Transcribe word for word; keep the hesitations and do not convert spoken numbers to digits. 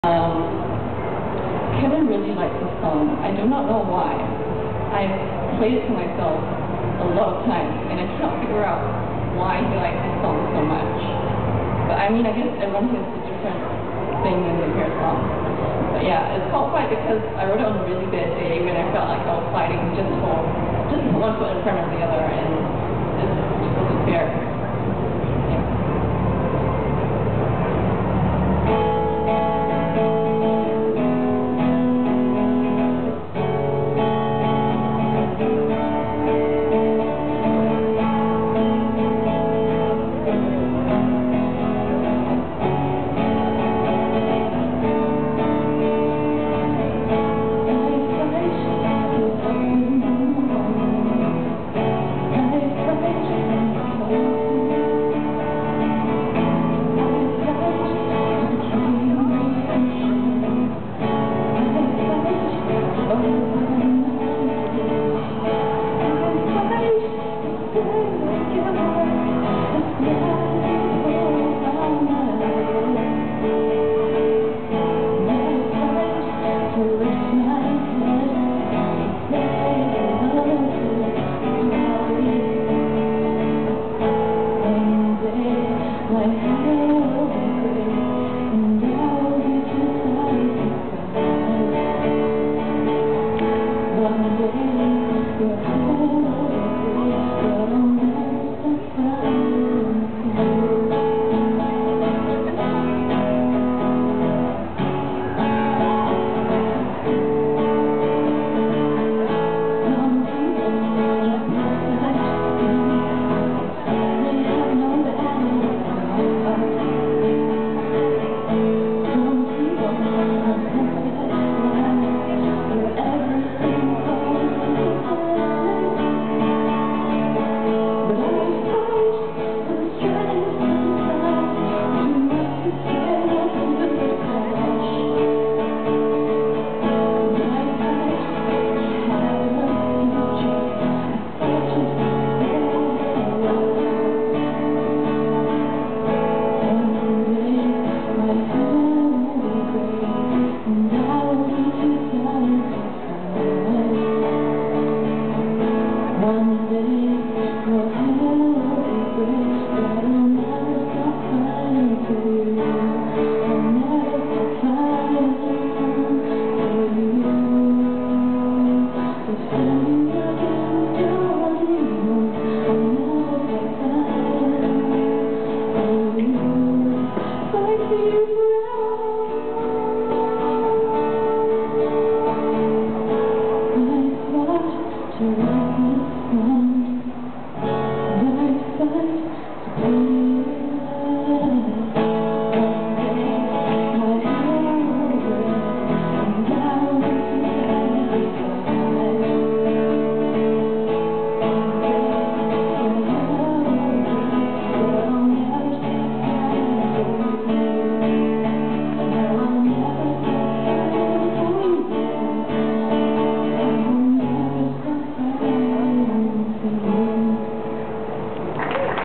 Um, Kevin really likes the song. I do not know why. I've played it to myself a lot of times, and I cannot figure out why he likes the song so much. But I mean, I guess everyone has a different thing when they hear a song. But yeah, it's called Fight because I wrote it on a really bad day when I felt like I was fighting just for just one foot in front of the other, and it just wasn't fair.